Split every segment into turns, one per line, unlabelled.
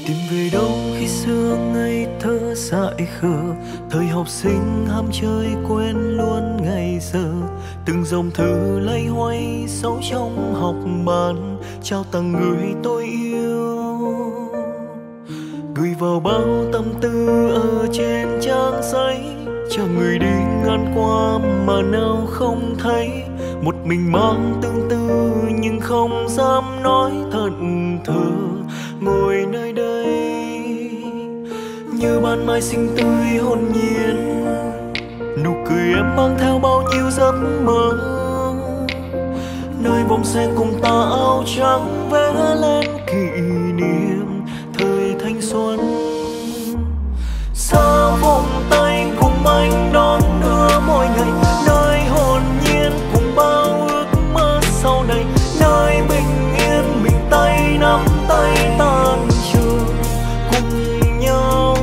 Tìm về đâu khi xưa ngây thơ dại khờ, thời học sinh ham chơi quên luôn ngày giờ. Từng dòng thư lay hoay sâu trong học bàn, trao tặng người tôi yêu. Gửi vào bao tâm tư ở trên trang giấy, chờ người đi ngang qua mà nào không thấy. Một mình mang tương tư nhưng không dám nói thẫn thờ, ngồi nơi đây như ban mai xinh tươi hồn nhiên. Nụ cười em mang theo bao nhiêu giấc mơ, nơi vòng xe cùng ta áo trắng vẽ lên kỷ niệm thời thanh xuân. Xa vòng tay cùng anh đón đưa mỗi ngày, nơi hồn nhiên cùng bao ước mơ sau này, nơi bình yên mình tay nắm tay tan trường cùng nhau.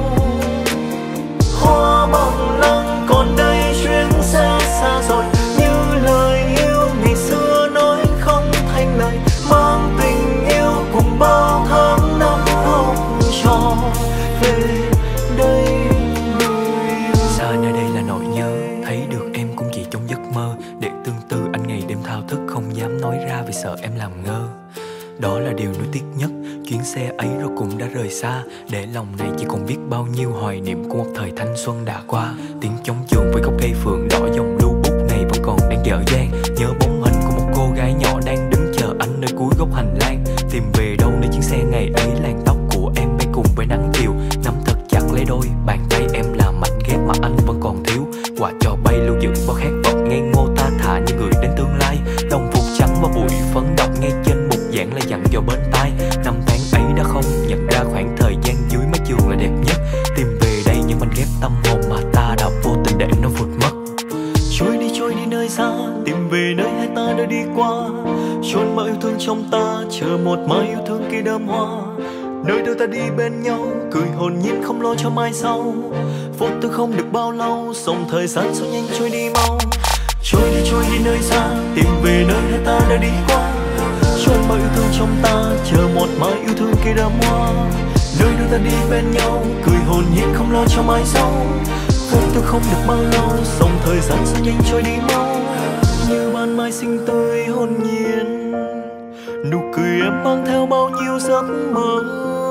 Hoa bằng lăng còn đây chuyến xe xa rồi, như lời yêu ngày xưa nói không thành lời, mang tình yêu cùng bao tháng năm học trò về đây. Xa nơi đây là nỗi nhớ, thấy được em cũng chỉ trong giấc mơ. Để tương tư anh ngày đêm thao thức không dám nói ra vì sợ em làm ngơ. Đó là điều nuối tiếc nhất, chuyến xe ấy rồi cũng đã rời xa, để lòng này chỉ còn biết bao nhiêu hoài niệm của một thời thanh xuân đã qua. Tiếng trống trường với gốc cây phượng đỏ, dòng lưu bút này vẫn còn đang dở dang. Nhớ bóng hình của một cô gái nhỏ đang đứng chờ anh nơi cuối góc hành lang. Tìm về đâu nơi chuyến xe ngày ấy, làn tóc của em bay cùng với nắng chiều, nắm thật chặt lấy đôi bàn tay em là mảnh ghép mà anh vẫn còn thiếu. Quà cho bay lưu giữ bao khát vọng ngây ngô ta thả như người đến tương lai. Đồng phục trắng và bụi phấn đọc ngay trên bục giảng là dặn dò bên tai. Năm tháng ấy đã không nhận ra khoảng thời gian dưới mái trường là đẹp nhất. Tìm về đây nhưng mảnh ghép tâm hồn mà ta đã vô tình để nó vụt mất. Trôi đi nơi xa, tìm về nơi hai ta đã đi qua. Chôn bao yêu thương trong ta, chờ một mai yêu thương kia đơm hoa. Nơi đưa ta đi bên nhau, cười hồn nhiên không lo cho mai sau. Vô tư không được bao lâu, dòng thời gian sao nhanh trôi đi mau. Trôi đi nơi xa, tìm về nơi hai ta đã đi qua. Chôn bao yêu thương trong ta, chờ một mai yêu thương kia đơm hoa. Nơi đưa ta đi bên nhau, cười hồn nhiên không lo cho mai sau. Vô tư không được bao lâu, dòng thời gian sao nhanh trôi đi mau. Như ban mai xinh tươi hồn nhiên, nụ cười em mang theo bao nhiêu giấc mơ.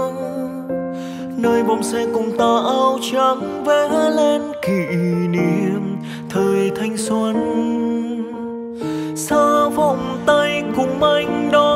Nơi vòng xe cùng ta áo trắng vẽ lên kỷ niệm thời thanh xuân. Xa vòng tay cùng anh đó